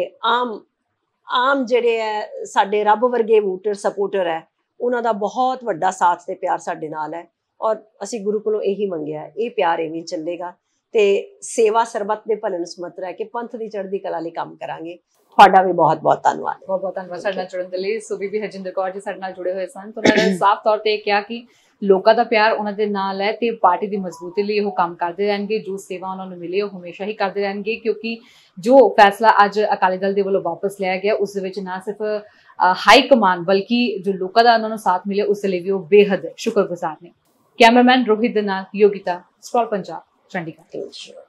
ਆਮ ਜਿਹੜੇ ਹੈ ਸਾਡੇ ਰੱਬ ਵਰਗੇ ਵੋਟਰ ਸਪੋਰਟਰ ਹੈ, ਉਹਨਾਂ ਦਾ ਬਹੁਤ ਵੱਡਾ ਸਾਥ ਤੇ ਪਿਆਰ ਸਾਡੇ ਨਾਲ ਹੈ। ਔਰ ਅਸੀਂ ਗੁਰੂ ਕੋਲੋਂ ਇਹੀ ਮੰਗਿਆ, ਇਹ ਪਿਆਰ ਇਵੇਂ ਚੱਲੇਗਾ ਤੇ ਸੇਵਾ ਸਰਬੱਤ ਦੇ ਭਲੇ ਨੂੰ ਸਮਰਥ ਰਹਿ ਕੇ ਪੰਥ ਦੀ ਚੜ੍ਹਦੀ ਕਲਾ ਲਈ ਕੰਮ ਕਰਾਂਗੇ। ਤੁਹਾਡਾ ਵੀ ਬਹੁਤ ਬਹੁਤ ਧੰਨਵਾਦ। ਬਹੁਤ ਬਹੁਤ ਧੰਨਵਾਦ ਸਾਡੇ ਨਾਲ ਜੁੜਨ ਦੇ ਲਈ। ਸੋ ਬੀਬੀ ਹਰਜਿੰਦਰ ਕੌਰ ਜੀ ਸਾਡੇ ਨਾਲ ਜੁੜੇ ਹੋਏ ਸਨ, ਉਹਨਾਂ ਨੇ ਸਾਫ਼ ਤੌਰ ਤੇ ਕਿਹਾ ਕਿ ਲੋਕਾਂ ਦਾ ਪਿਆਰ ਉਹਨਾਂ ਦੇ ਨਾਲ ਹੈ ਤੇ ਪਾਰਟੀ ਦੀ ਮਜ਼ਬੂਤੀ ਲਈ ਉਹ ਕੰਮ ਕਰਦੇ ਰਹਿਣਗੇ। ਜੋ ਸੇਵਾ ਉਹਨਾਂ ਨੂੰ ਮਿਲੀ ਉਹ ਹਮੇਸ਼ਾ ਹੀ ਕਰਦੇ ਰਹਿਣਗੇ, ਕਿਉਂਕਿ ਜੋ ਫੈਸਲਾ ਅੱਜ ਅਕਾਲੀ ਦਲ ਦੇ ਵੱਲੋਂ ਵਾਪਸ ਲਿਆ ਗਿਆ ਉਸ ਦੇ ਵਿੱਚ ਨਾ ਸਿਰਫ ਹਾਈ ਕਮਾਨ ਬਲਕਿ ਜੋ ਲੋਕਾਂ ਦਾ ਉਹਨਾਂ ਨੂੰ ਸਾਥ ਮਿਲਿਆ ਉਸ ਲਈ ਵੀ ਉਹ ਬੇਹੱਦ ਸ਼ੁਕਰਗੁਜ਼ਾਰ ਨੇ। ਕੈਮਰਾਮੈਨ ਰੋਹਿਤ ਦੇ ਨਾਲ ਯੋਗਿਤਾ, ਸਕ੍ਰੋਲ ਪੰਜਾਬ, ਚੰਡੀਗੜ੍ਹ।